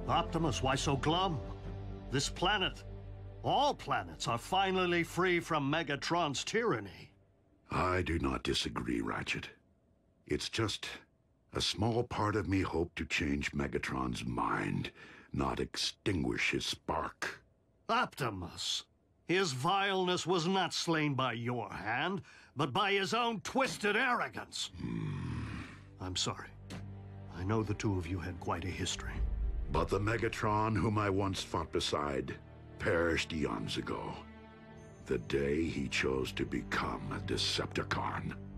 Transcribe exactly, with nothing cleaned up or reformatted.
Optimus, why so glum? This planet, all planets, are finally free from Megatron's tyranny. I do not disagree, Ratchet. It's just a small part of me hoped to change Megatron's mind, not extinguish his spark. Optimus! His vileness was not slain by your hand, but by his own twisted arrogance. Hmm. I'm sorry. I know the two of you had quite a history. But the Megatron whom I once fought beside perished eons ago. The day he chose to become a Decepticon.